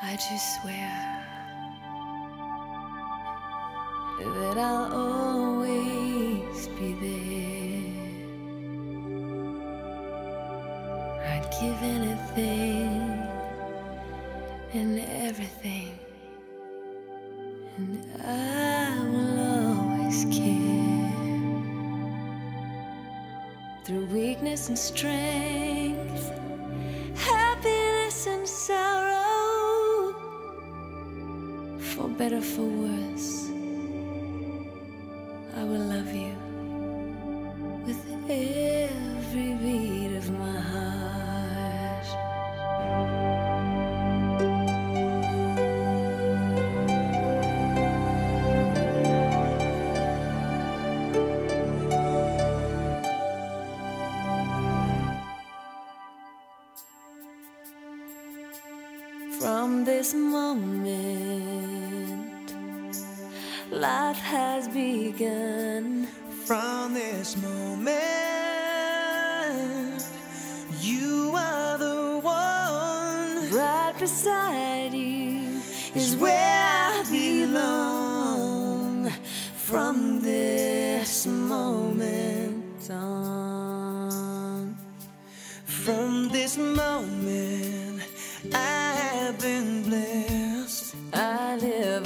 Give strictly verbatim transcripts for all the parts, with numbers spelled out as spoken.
I just swear that I'll always be there. I'd give anything and everything, and I will always care. Through weakness and strength, happiness and sorrow, for better, for worse, I will love you with every beat of my heart. From this moment, life has begun. From this moment, you are the one. Right beside you is where I belong. From this moment on, from this moment, I have been blessed. I live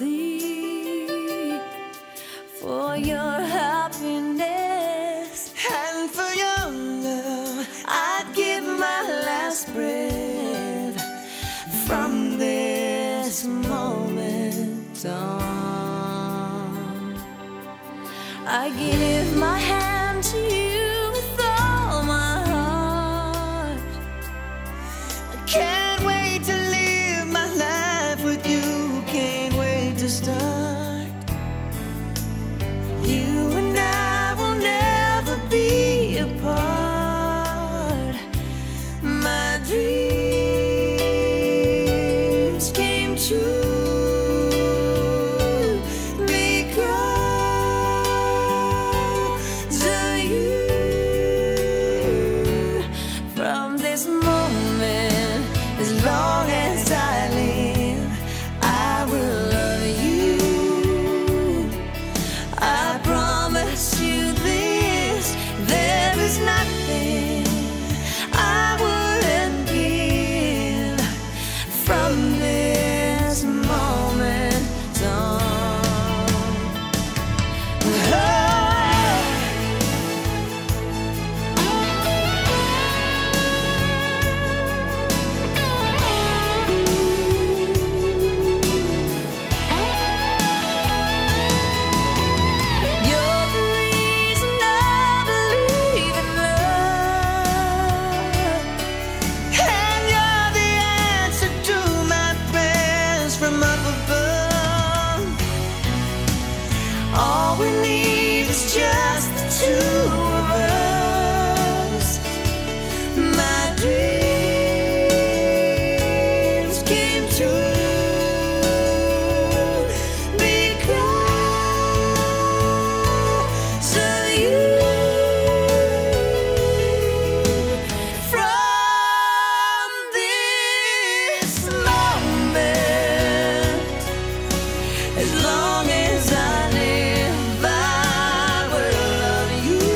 only for your happiness, and for your love, I'd give my last breath. From this moment on, I give my hand to you with all my heart. I can't wait to live my life with you. Can't wait to start. You and I will never be apart. My dreams came true because of you. From this moment, as long as I live, I will love you. I promise you this, there is nothing I wouldn't give. From this moment on, you're the reason I believe in love, And you're the answer to my prayers from up above. all we need is just the two of us. My dreams came true because of you. From this moment, as long as I live, I will love you.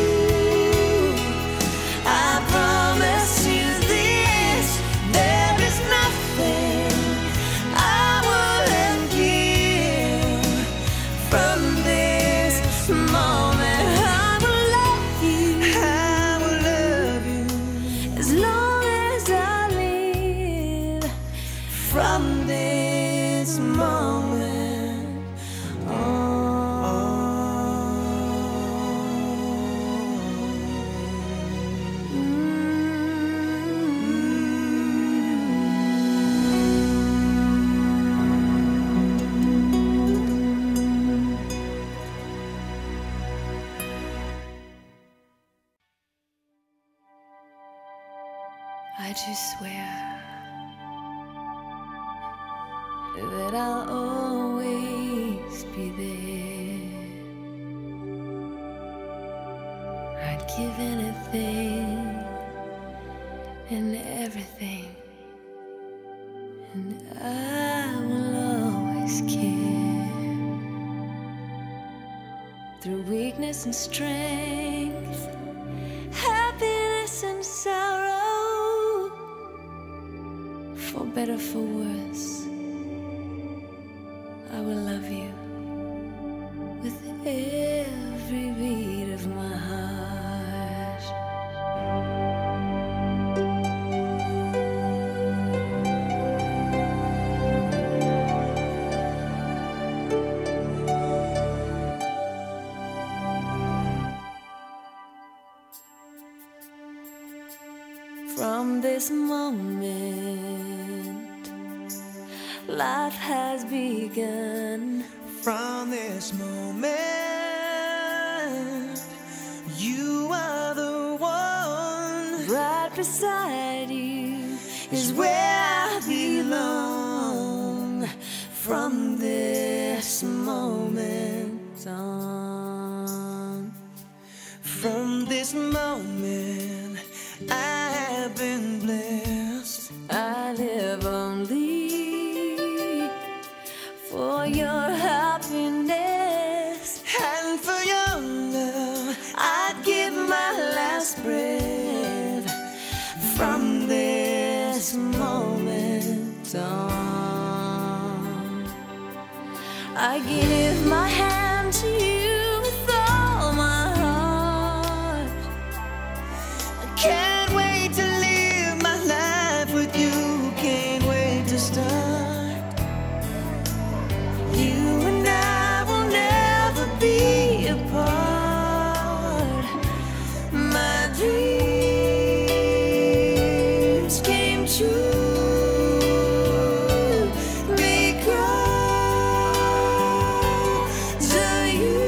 I promise you this, there is nothing I wouldn't give. From this moment, I will love you I will love you. as long as I live. From this moment on. I just swear that I'll always be there. I'd give anything and everything, and I will always care. Through weakness and strength, happiness and sorrow, for better, for worse, I will love you with every beat of my heart. From this moment, life has begun. From this moment, you are the one. Right beside you is where I belong. From this moment on, from this moment, I have been blessed. I live only for your happiness, and for your love, I'd give my last breath. From this moment on, I give my hand to you with all my heart. I can't wait to live my life with you. Can't wait to start. You and I will never be apart. My dreams came true because of you.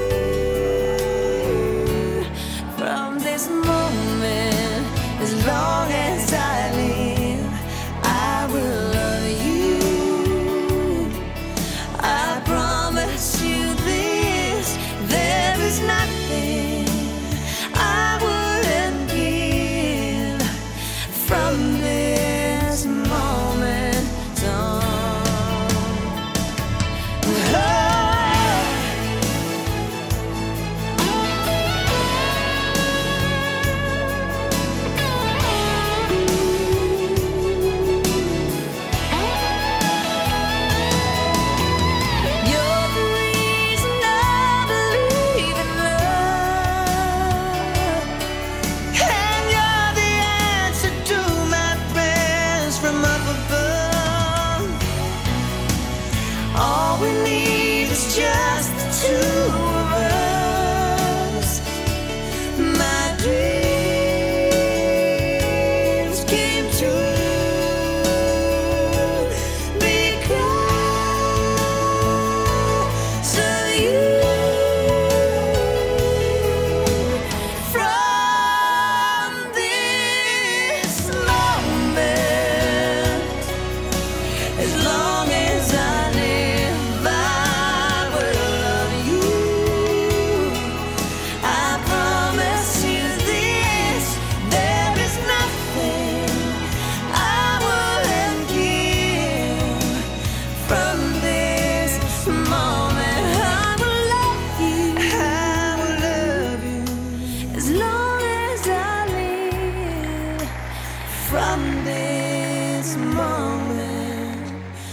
From this moment, as long as I live, I will love you. I promise you this, there is nothing I wouldn't give. From this moment on, you're the reason I believe in love. And you're the answer to my prayers from up above. All we need is just the two of us. My dreams came true because of you. From this moment, as long as I live, I will love you. I promise you this, there is nothing I wouldn't give. From this moment, I will love you I will love you. as long as I live. From this moment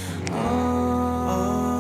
on.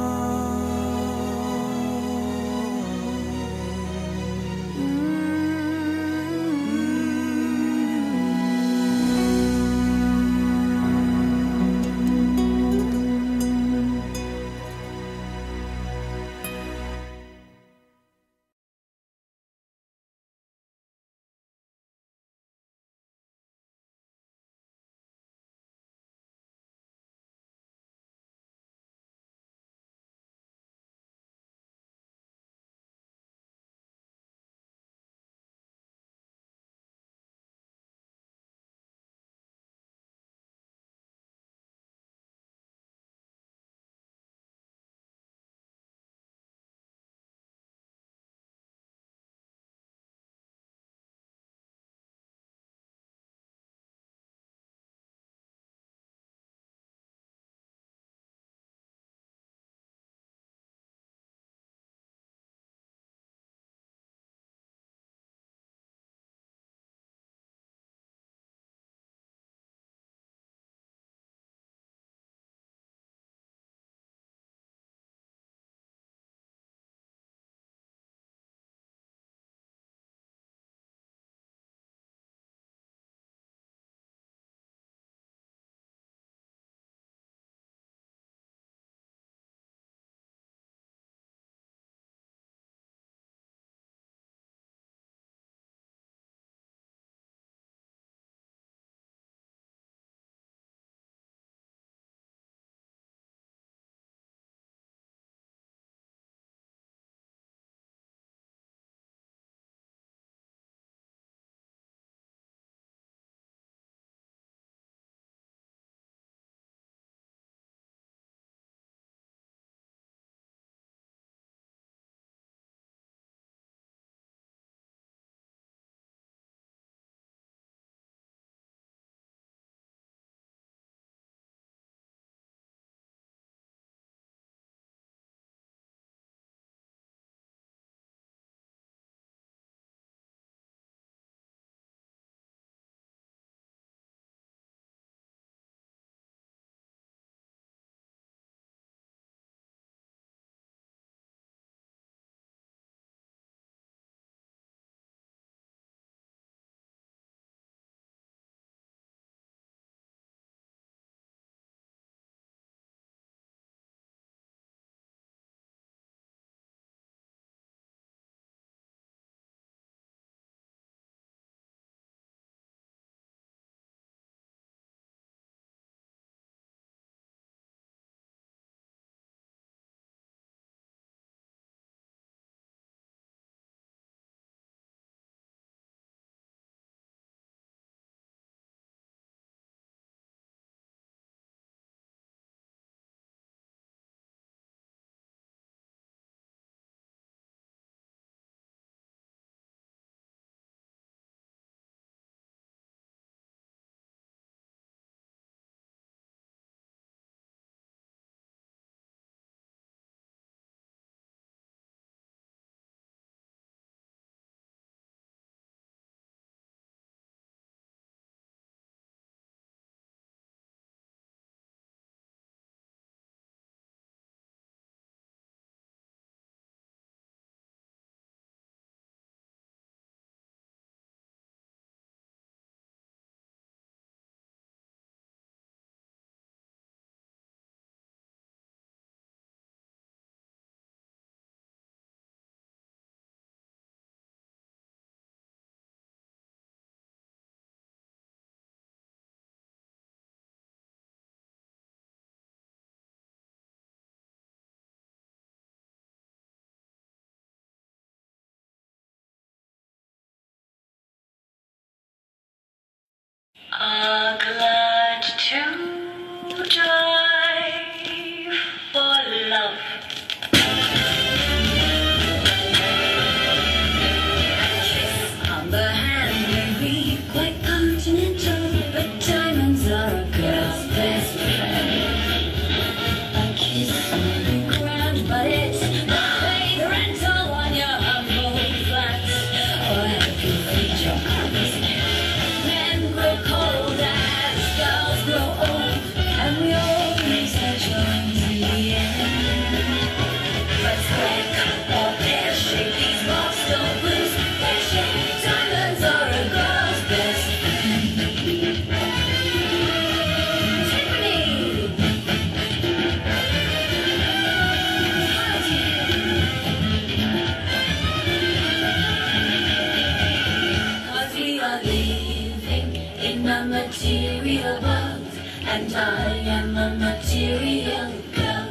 and I am a material girl.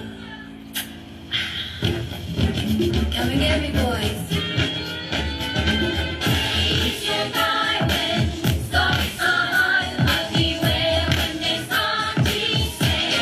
Come and get me, boys. It's your diamond, stars on, I'll beware when they start to say.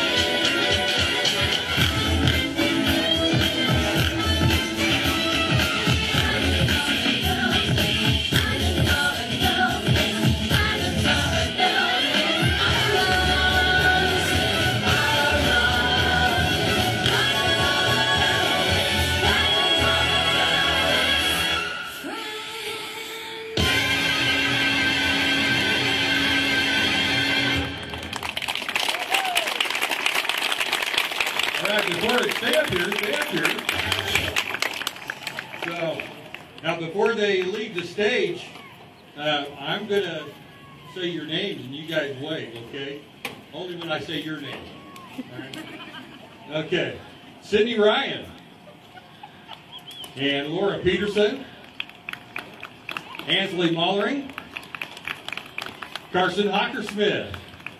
All right, before stay up here, stay up here. So, now before they leave the stage, uh, I'm going to say your names and you guys wave, okay? Only when I say your name. All right? Okay. Sydney Ryan. And Laura Peterson. Ansley Mollering. Carson Hockersmith.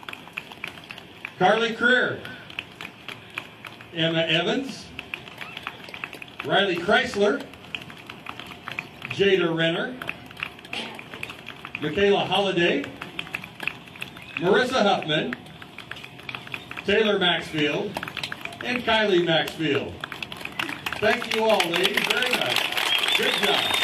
Carly Creer. Emma Evans, Riley Chrysler, Jada Renner, Michaela Holliday, Marissa Huffman, Taylor Maxfield, and Kylie Maxfield. Thank you all, ladies, very much. Good job.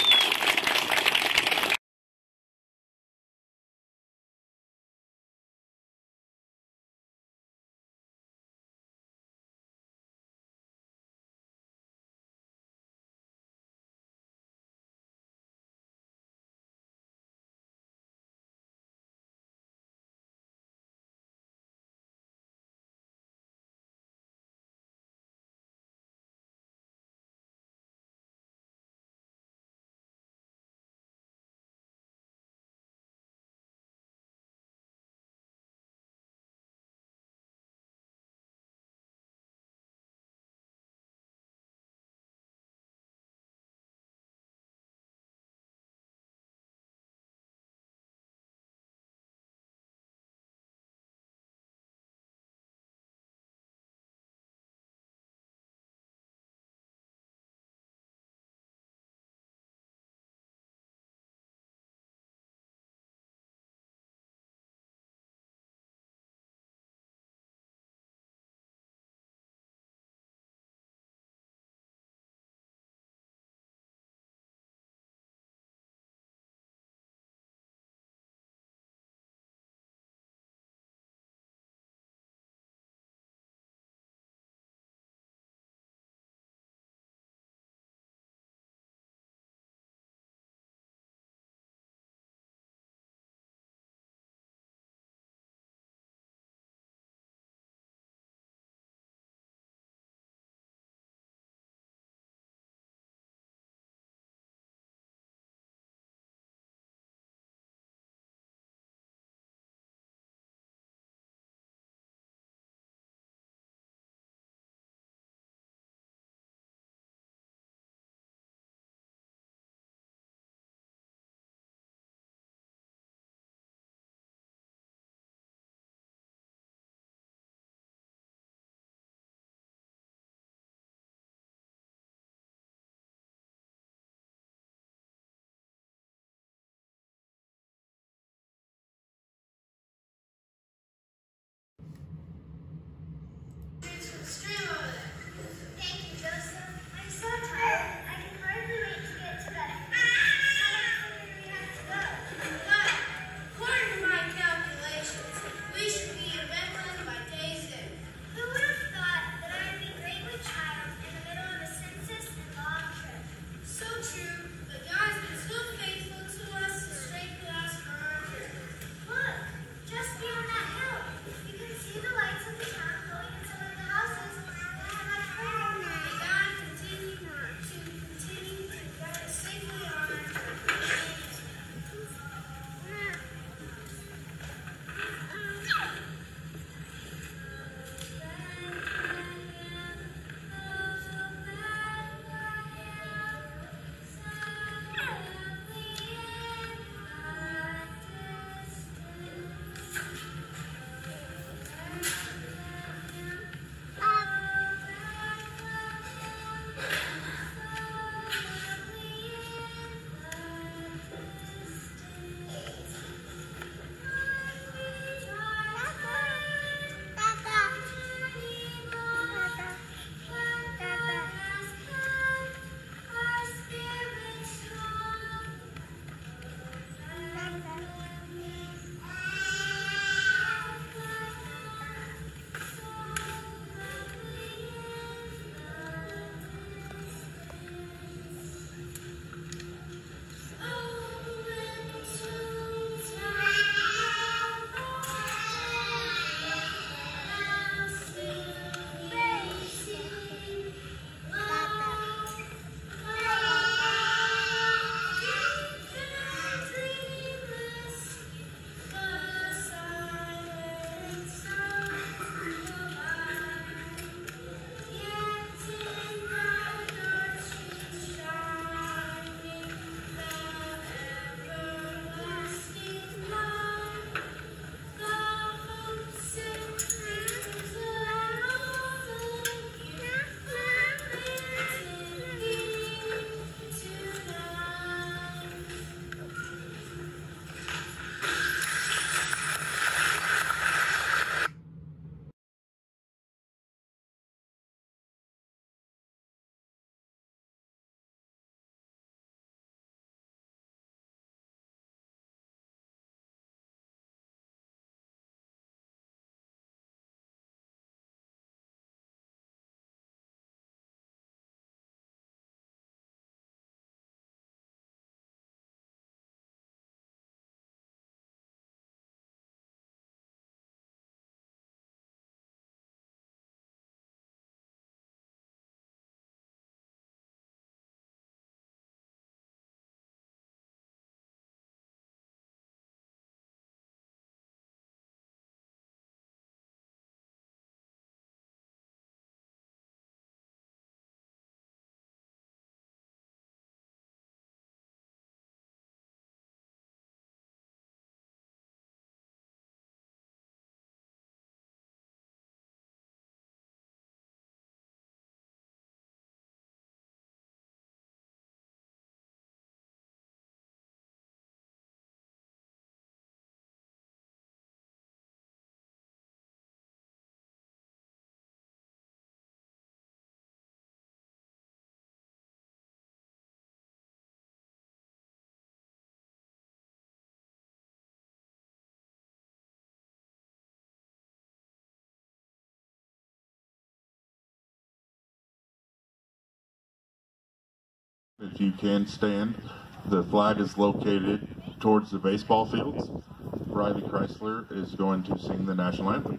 If you can stand, the flag is located towards the baseball fields. Riley Chrysler is going to sing the national anthem.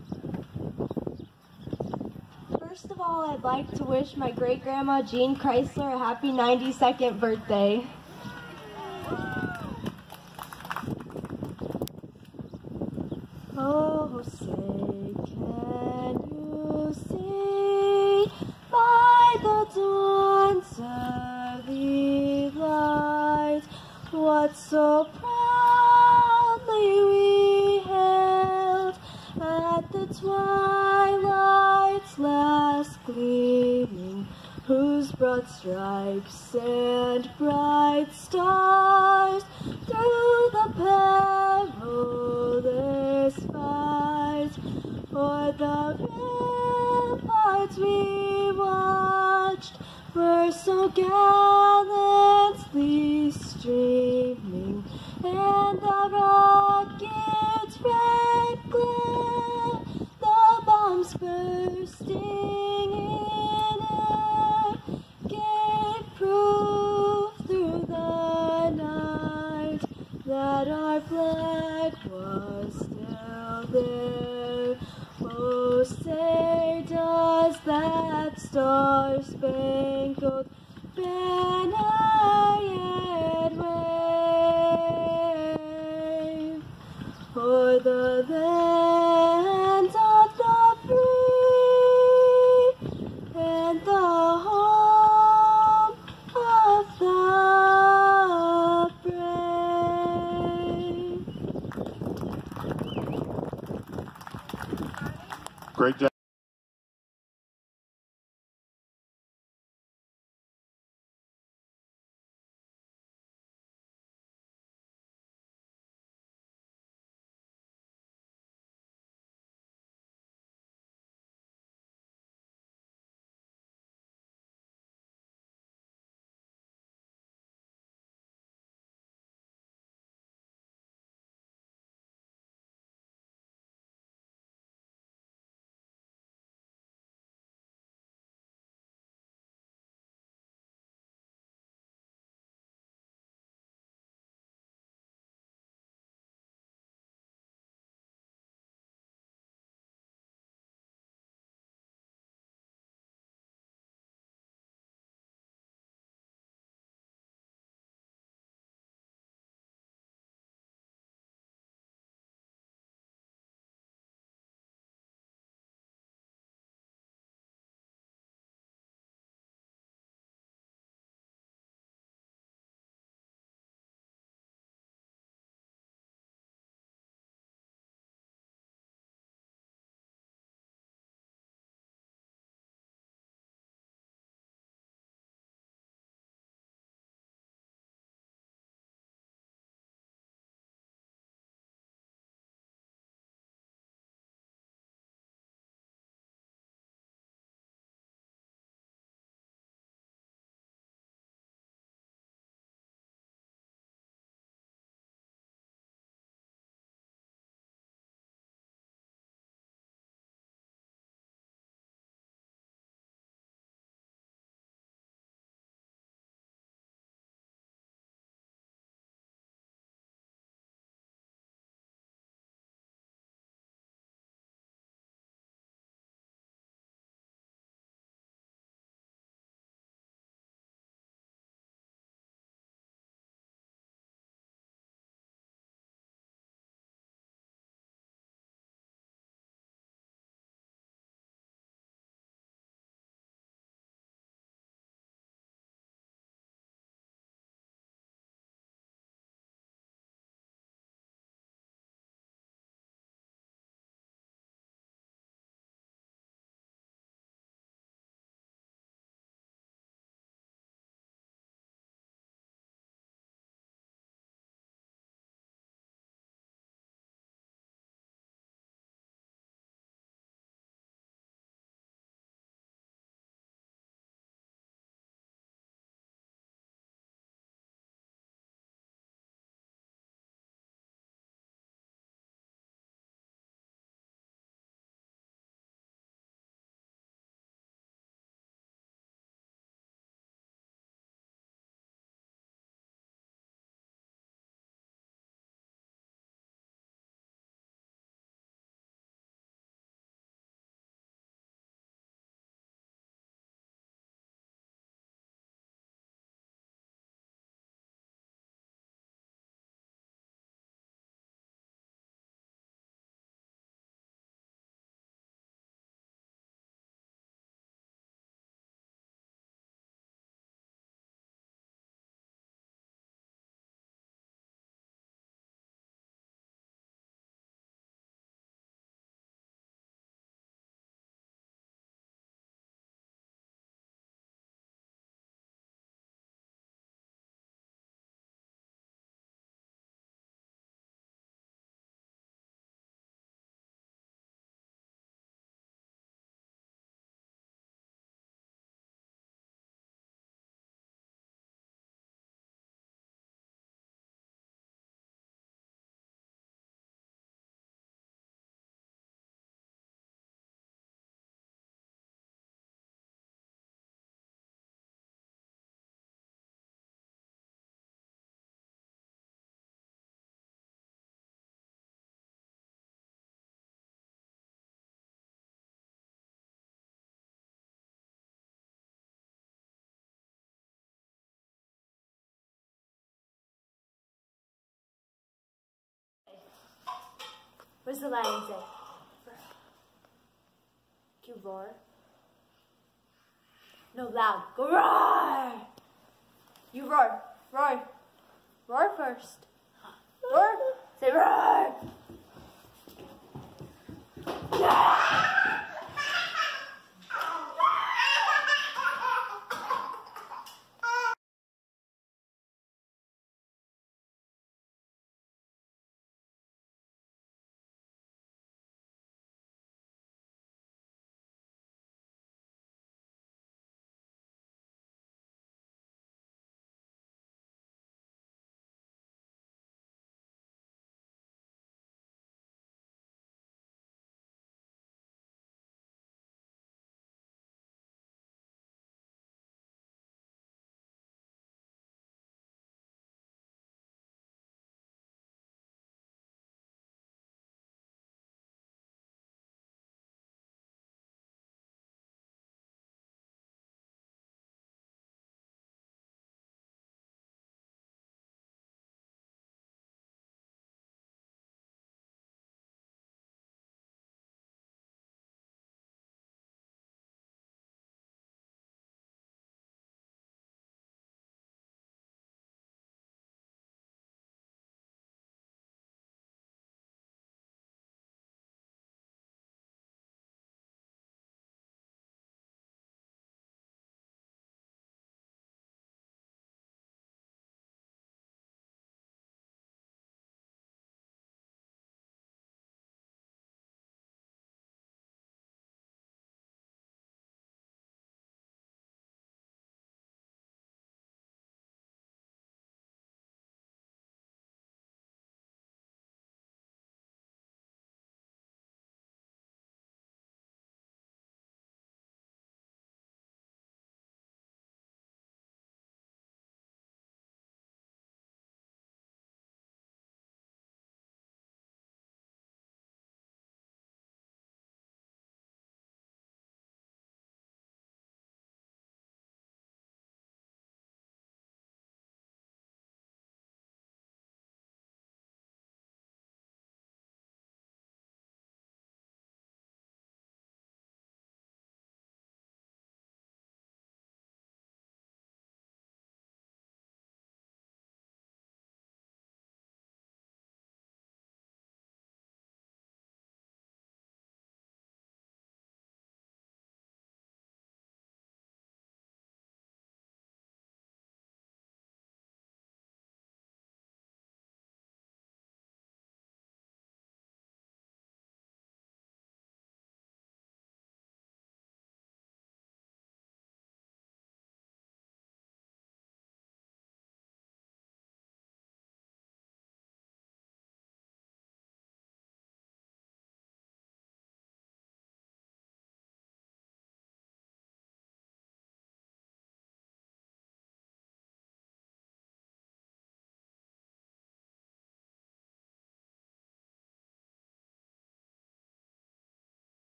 First of all, I'd like to wish my great-grandma Jean Chrysler a happy ninety-second birthday. Oh, say, can you see by the dawn's early light what so proudly we hailed at the twilight's last gleaming, whose broad stripes and bright stars through the perilous fight o'er the ramparts we watched were so gallantly streaming, and the rocket's red glare, the bombs bursting in air, gave proof through the night that our flag was still there. Oh, say does that star-spangled banner yet wave o'er the land of the free and the home of the brave. Great job. What does the lion say? Can you roar? No, loud. Go roar! You roar. Roar. Roar first. Roar. Say roar! Yeah!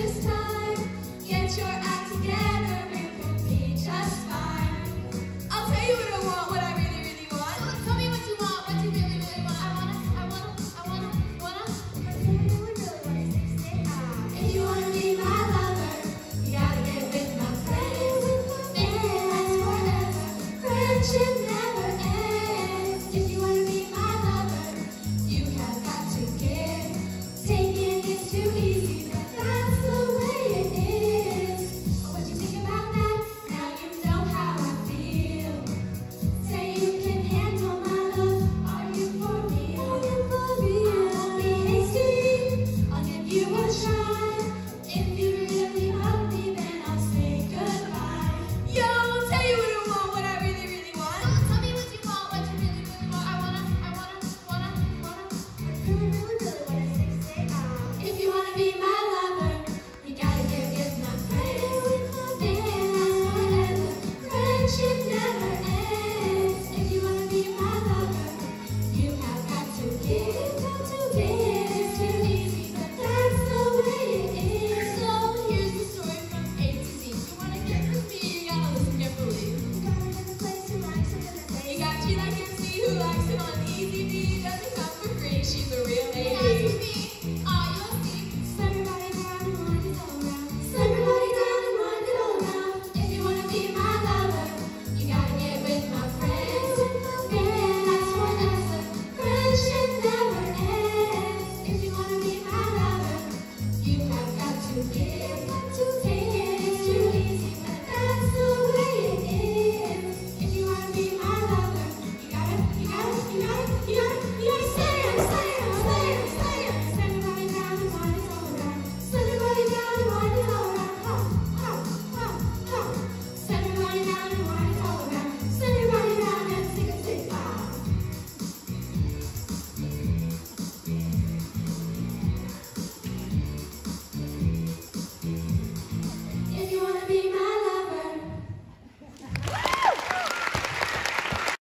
precious time. Get your